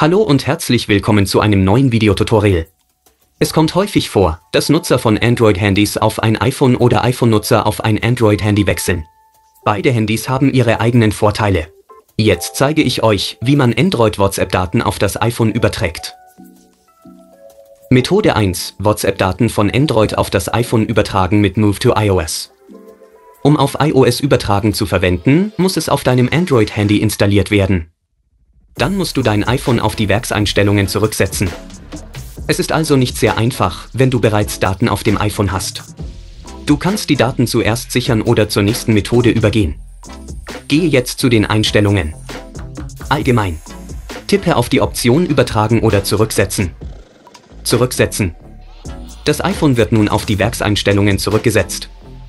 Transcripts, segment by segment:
Hallo und herzlich willkommen zu einem neuen Videotutorial. Es kommt häufig vor, dass Nutzer von Android-Handys auf ein iPhone oder iPhone-Nutzer auf ein Android-Handy wechseln. Beide Handys haben ihre eigenen Vorteile. Jetzt zeige ich euch, wie man Android-WhatsApp-Daten auf das iPhone überträgt. Methode 1: WhatsApp-Daten von Android auf das iPhone übertragen mit Move to iOS. Um auf iOS übertragen zu verwenden, muss es auf deinem Android-Handy installiert werden. Dann musst du dein iPhone auf die Werkseinstellungen zurücksetzen. Es ist also nicht sehr einfach, wenn du bereits Daten auf dem iPhone hast. Du kannst die Daten zuerst sichern oder zur nächsten Methode übergehen. Gehe jetzt zu den Einstellungen. Allgemein. Tippe auf die Option Übertragen oder Zurücksetzen. Zurücksetzen. Das iPhone wird nun auf die Werkseinstellungen zurückgesetzt.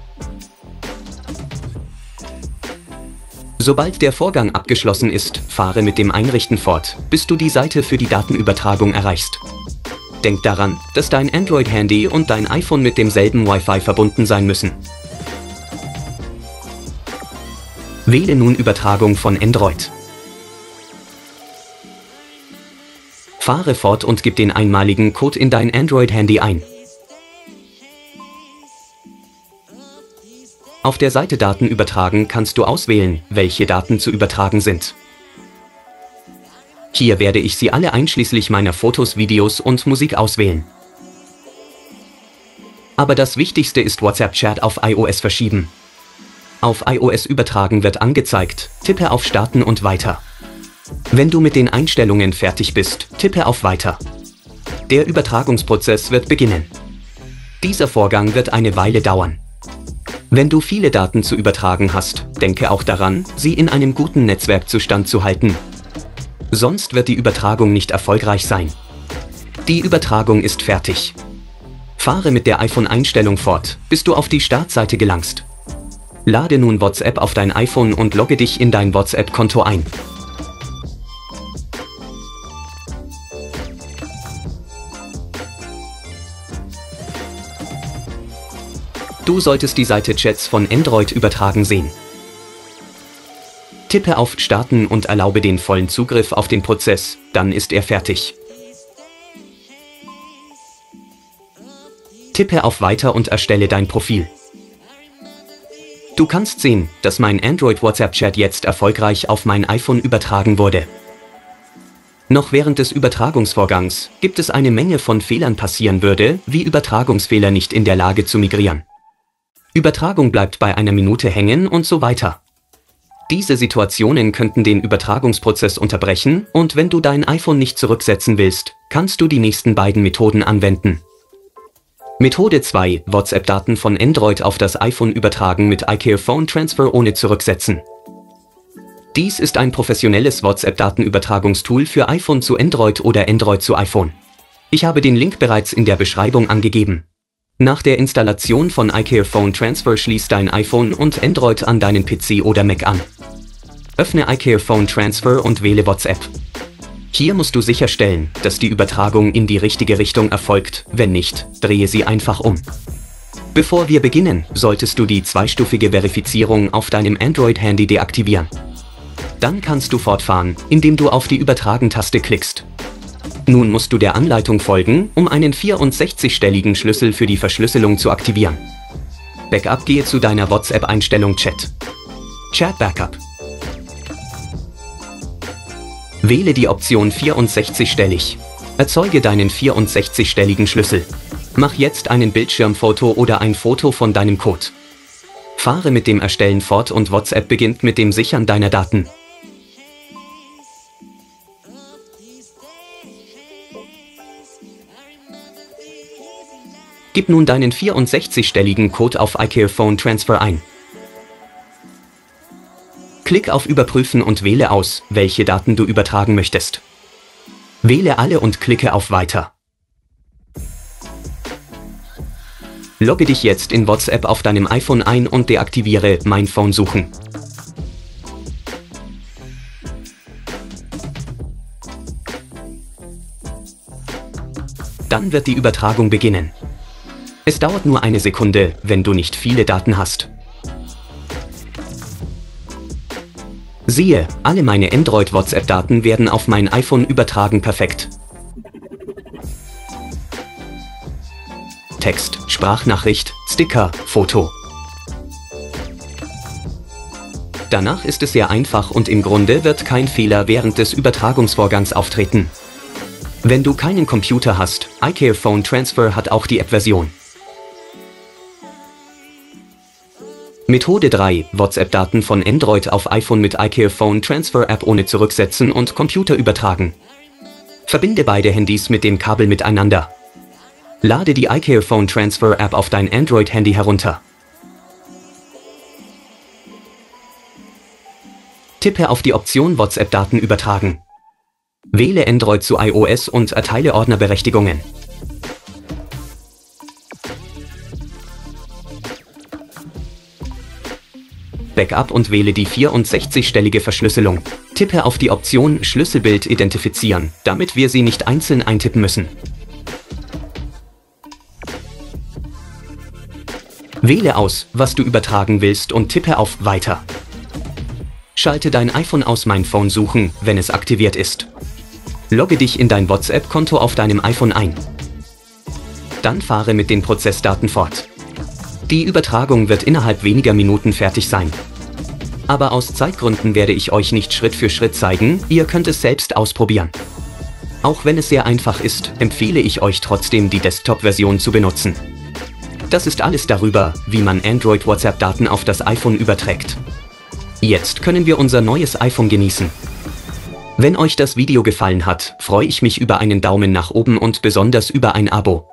Sobald der Vorgang abgeschlossen ist, fahre mit dem Einrichten fort, bis du die Seite für die Datenübertragung erreichst. Denk daran, dass dein Android-Handy und dein iPhone mit demselben Wi-Fi verbunden sein müssen. Wähle nun Übertragung von Android. Fahre fort und gib den einmaligen Code in dein Android-Handy ein. Auf der Seite Daten übertragen kannst du auswählen, welche Daten zu übertragen sind. Hier werde ich sie alle einschließlich meiner Fotos, Videos und Musik auswählen. Aber das Wichtigste ist WhatsApp-Chat auf iOS verschieben. Auf iOS übertragen wird angezeigt, tippe auf Starten und Weiter. Wenn du mit den Einstellungen fertig bist, tippe auf Weiter. Der Übertragungsprozess wird beginnen. Dieser Vorgang wird eine Weile dauern. Wenn du viele Daten zu übertragen hast, denke auch daran, sie in einem guten Netzwerkzustand zu halten. Sonst wird die Übertragung nicht erfolgreich sein. Die Übertragung ist fertig. Fahre mit der iPhone-Einstellung fort, bis du auf die Startseite gelangst. Lade nun WhatsApp auf dein iPhone und logge dich in dein WhatsApp-Konto ein. Du solltest die Seite Chats von Android übertragen sehen. Tippe auf Starten und erlaube den vollen Zugriff auf den Prozess, dann ist er fertig. Tippe auf Weiter und erstelle dein Profil. Du kannst sehen, dass mein Android-WhatsApp-Chat jetzt erfolgreich auf mein iPhone übertragen wurde. Noch während des Übertragungsvorgangs gibt es eine Menge von Fehlern passieren würde, wie Übertragungsfehler nicht in der Lage zu migrieren. Übertragung bleibt bei einer Minute hängen und so weiter. Diese Situationen könnten den Übertragungsprozess unterbrechen und wenn du dein iPhone nicht zurücksetzen willst, kannst du die nächsten beiden Methoden anwenden. Methode 2: WhatsApp-Daten von Android auf das iPhone übertragen mit iCare Phone Transfer ohne Zurücksetzen. Dies ist ein professionelles WhatsApp-Datenübertragungstool für iPhone zu Android oder Android zu iPhone. Ich habe den Link bereits in der Beschreibung angegeben. Nach der Installation von iCare Phone Transfer schließ dein iPhone und Android an deinen PC oder Mac an. Öffne iCare Phone Transfer und wähle WhatsApp. Hier musst du sicherstellen, dass die Übertragung in die richtige Richtung erfolgt, wenn nicht, drehe sie einfach um. Bevor wir beginnen, solltest du die zweistufige Verifizierung auf deinem Android-Handy deaktivieren. Dann kannst du fortfahren, indem du auf die Übertragen-Taste klickst. Nun musst du der Anleitung folgen, um einen 64-stelligen Schlüssel für die Verschlüsselung zu aktivieren. Backup: gehe zu deiner WhatsApp-Einstellung Chat. Chat Backup. Wähle die Option 64-stellig. Erzeuge deinen 64-stelligen Schlüssel. Mach jetzt einen Bildschirmfoto oder ein Foto von deinem Code. Fahre mit dem Erstellen fort und WhatsApp beginnt mit dem Sichern deiner Daten. Gib nun deinen 64-stelligen Code auf iCare Phone Transfer ein. Klick auf Überprüfen und wähle aus, welche Daten du übertragen möchtest. Wähle alle und klicke auf Weiter. Logge dich jetzt in WhatsApp auf deinem iPhone ein und deaktiviere Mein Phone suchen. Dann wird die Übertragung beginnen. Es dauert nur eine Sekunde, wenn du nicht viele Daten hast. Siehe, alle meine Android-WhatsApp-Daten werden auf mein iPhone übertragen. Perfekt. Text, Sprachnachricht, Sticker, Foto. Danach ist es sehr einfach und im Grunde wird kein Fehler während des Übertragungsvorgangs auftreten. Wenn du keinen Computer hast, iCare Phone Transfer hat auch die App-Version. Methode 3. WhatsApp-Daten von Android auf iPhone mit iCare Phone Transfer App ohne Zurücksetzen und Computer übertragen. Verbinde beide Handys mit dem Kabel miteinander. Lade die iCare Phone Transfer App auf dein Android-Handy herunter. Tippe auf die Option WhatsApp-Daten übertragen. Wähle Android zu iOS und erteile Ordnerberechtigungen. Backup und wähle die 64-stellige Verschlüsselung. Tippe auf die Option Schlüsselbild identifizieren, damit wir sie nicht einzeln eintippen müssen. Wähle aus, was du übertragen willst und tippe auf Weiter. Schalte dein iPhone aus Mein Phone suchen, wenn es aktiviert ist. Logge dich in dein WhatsApp-Konto auf deinem iPhone ein. Dann fahre mit den Prozessdaten fort. Die Übertragung wird innerhalb weniger Minuten fertig sein. Aber aus Zeitgründen werde ich euch nicht Schritt für Schritt zeigen, ihr könnt es selbst ausprobieren. Auch wenn es sehr einfach ist, empfehle ich euch trotzdem, die Desktop-Version zu benutzen. Das ist alles darüber, wie man Android-WhatsApp-Daten auf das iPhone überträgt. Jetzt können wir unser neues iPhone genießen. Wenn euch das Video gefallen hat, freue ich mich über einen Daumen nach oben und besonders über ein Abo.